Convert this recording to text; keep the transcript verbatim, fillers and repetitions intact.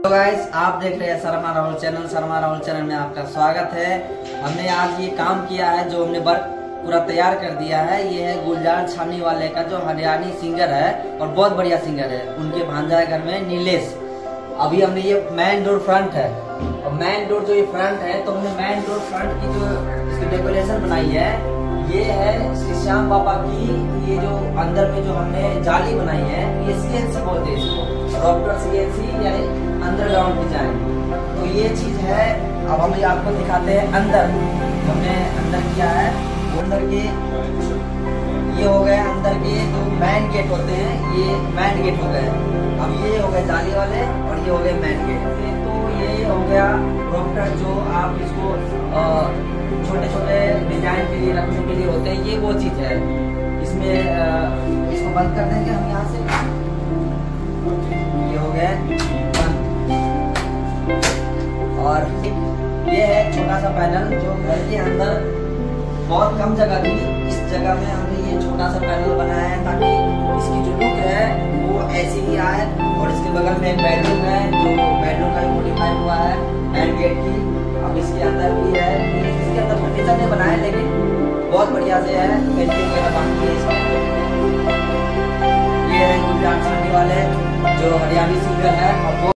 तो गाइस, आप देख रहे हैं शर्मा राहुल चैनल। शर्मा राहुल चैनल में आपका स्वागत है। हमने आज ये काम किया है, जो हमने वर्क पूरा तैयार कर दिया है। ये है गुलजार छानी वाले का, जो हरियाणी सिंगर है और बहुत बढ़िया सिंगर है। उनके भांजा है घर में नीलेश। अभी हमने ये मेन डोर फ्रंट है, और मेन डोर जो ये फ्रंट है, तो हमने मेन डोर फ्रंट की जो इसकी डेकोरेशन बनाई है, ये है श्री श्याम बाबा की। ये जो अंदर में जो हमने जाली बनाई है, ये सीएनसी बोलते हैं इसको, रॉफ्टर सीएनसी यानी अंडरग्राउंड डिजाइन। तो ये चीज है। अब हम आपको दिखाते हैं अंदर। हमने अंदर किया है, अंदर के ये हो गए, अंदर के जो मेन गेट होते हैं, ये मेन गेट हो गए। अब ये हो गए जाली वाले, और ये हो गए मेन गेट। तो ये हो गया रॉफ्टर, जो आप इसको छोटे छोटे डिजाइन के लिए रखने के लिए होते हैं। ये वो चीज है। इसमें इसको बंद कर देंगे हम यहाँ से। ये हो गया बंद। और ये है छोटा सा पैनल, जो घर के अंदर बहुत कम जगह थी, इस जगह में हमने ये छोटा सा पैनल बनाया है, ताकि इसकी जो लुक है वो ऐसी ही आए। और इसके बगल में एक बेडरूम है, जो बेडरूम का मॉडिफाई हुआ है मेन गेट की। अब इसके अंदर भी है, इसके अंदर फर्नीचर नहीं बनाया, लेकिन बहुत बढ़िया से है, पेंटिंग वगैरह बाकी है इसमें। ये है गुलजार छानी वाले, जो हरियाणी सिंगर है और